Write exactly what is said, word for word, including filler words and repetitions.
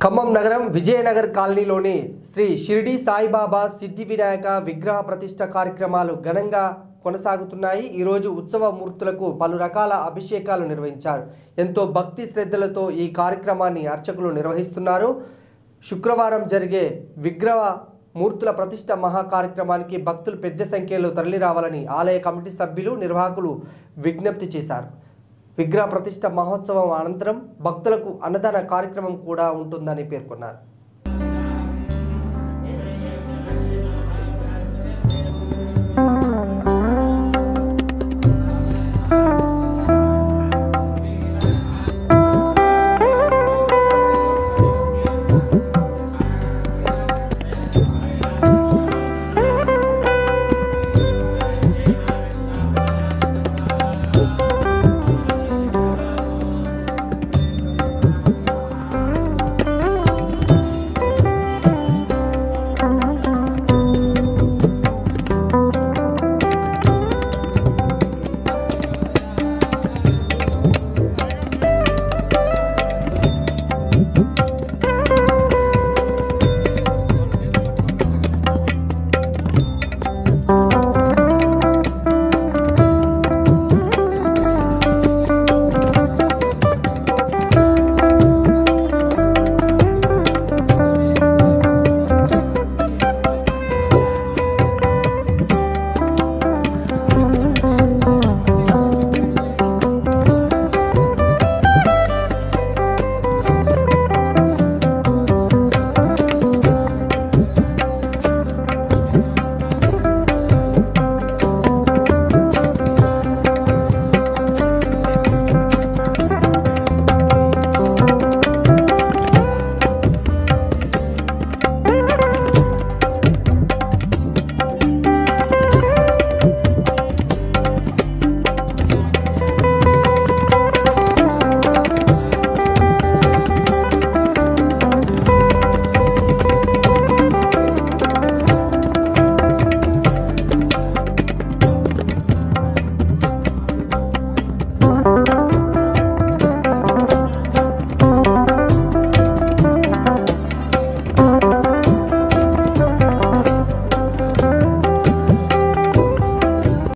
ఖమ్మం నగరం విజయనగర్ కాలనీలోని శ్రీ షిరిడి సాయిబాబా సిద్ధి వినాయక విగ్రహ ప్రతిష్ఠ కార్యక్రమాలు ఘనంగా కొనసాగుతున్నాయి। ఈ రోజు ఉత్సవ మూర్తులకు పలు రకాల అభిషేకాలు నిర్వహించారు। ఎంతో భక్తి శ్రద్ధలతో ఈ కార్యక్రమాన్ని అర్చకులు నిర్వహిస్తున్నారు। శుక్రవారం జరిగే విగ్రహ మూర్తుల ప్రతిష్ఠ మహా కార్యక్రమానికి భక్తులు పెద్ద సంఖ్యలో తరలి రావాలని ఆలయ కమిటీ సభ్యులు నిర్వాహకులు విజ్ఞప్తి చేశారు। విగ్రహ ప్రతిష్ఠ మహోత్సవం అనంతరం భక్తులకు అన్నదాన కార్యక్రమం కూడా ఉంటుందని పేర్కొన్నారు।